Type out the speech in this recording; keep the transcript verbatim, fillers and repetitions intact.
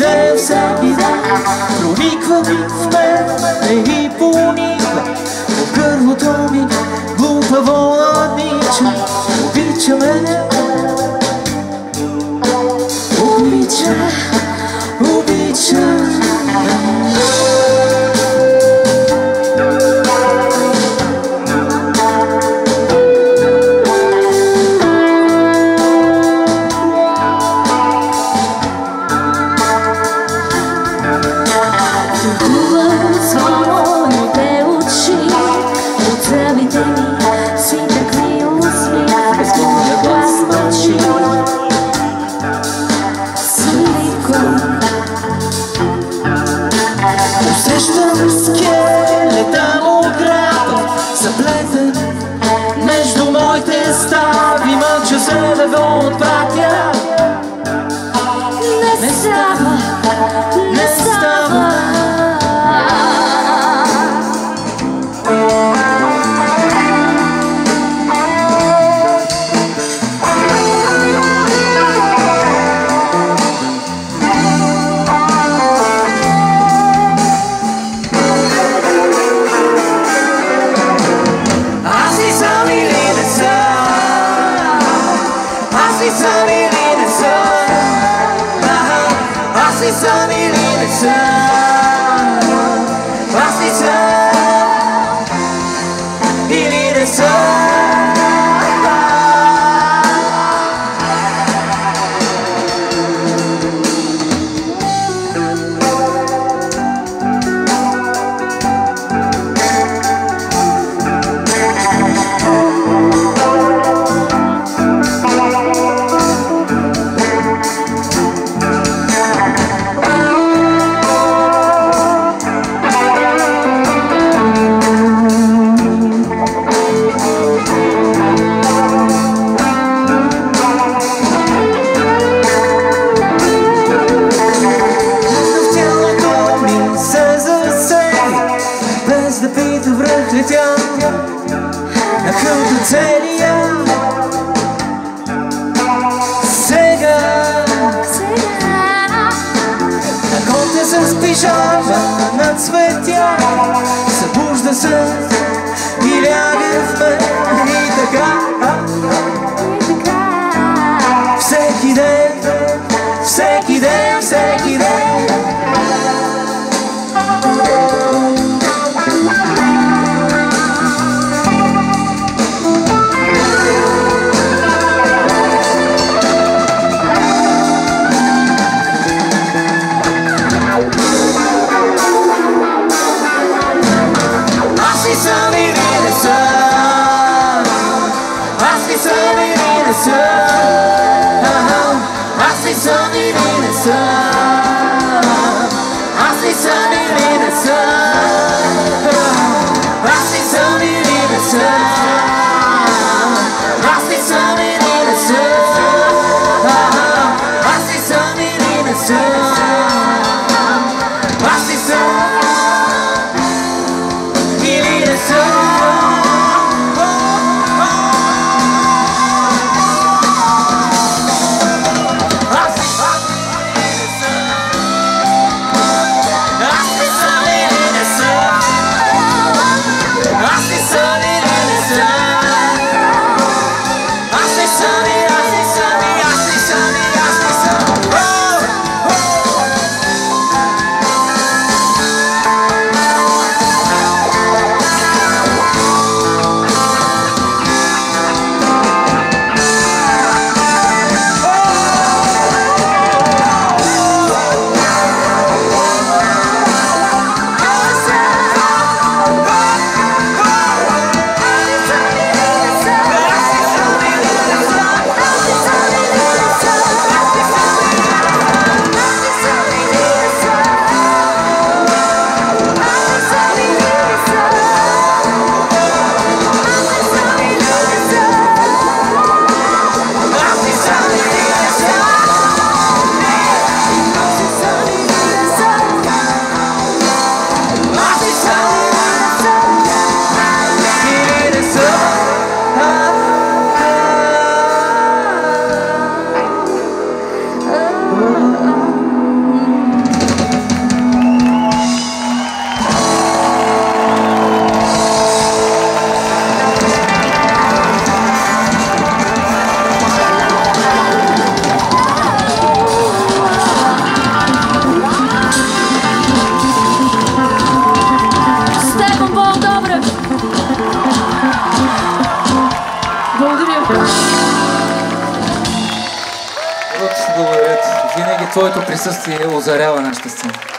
ден, всеки ден прониква в мен и пониква в гърлото ми глупаво наднича. Обича ме, обича, обича. Да го отпратя. Не става, не става. Аз ли съм или не съм? Аз ли съм или не съм? Аз ли съм или не съм? Аз ли съм или не съм? Събужда се и ляга в мен и така. Всеки ден, всеки ден, всеки ден. Рут, благодаря ти. Винаги твоето присъствие озарява нашата сцена.